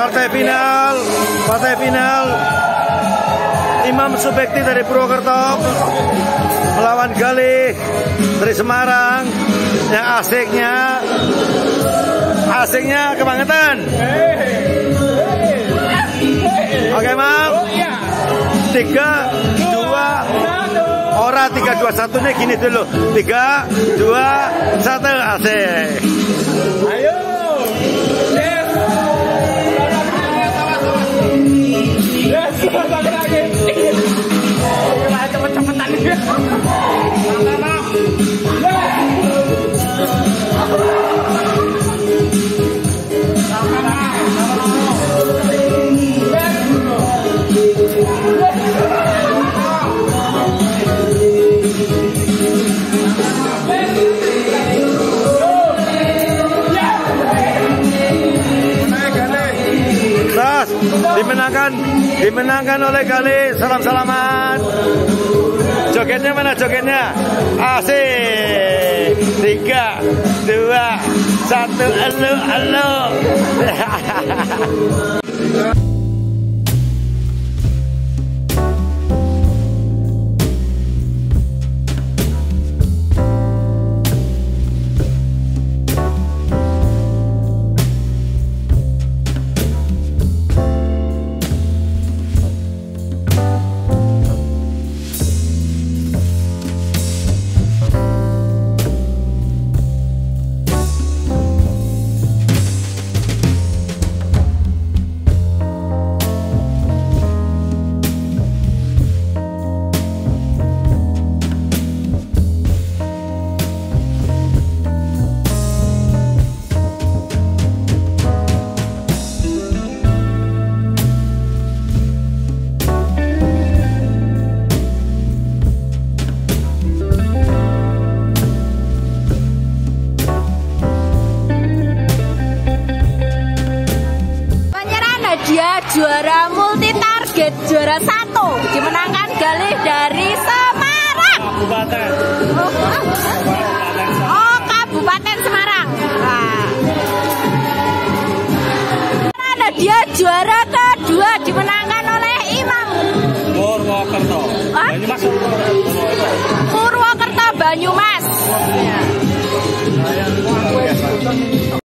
partai final Imam Subekti dari Purwokerto melawan Galih dari Semarang. Yang asiknya kebangetan. Oke, Mam. 3, 2, ora 3, 2, 1 nih gini dulu. 3, 2, 1, asik. Ayo. Cepet-cepetan. Dimenangkan oleh Galih. Salam-salaman. Jogetnya mana jogetnya? Asik. 3, 2, 1. Halo. Juara multi target juara 1 dimenangkan Galih dari Semarang. Kabupaten Semarang. Ada dia juara kedua dimenangkan oleh Imam Purwokerto. Banyumas.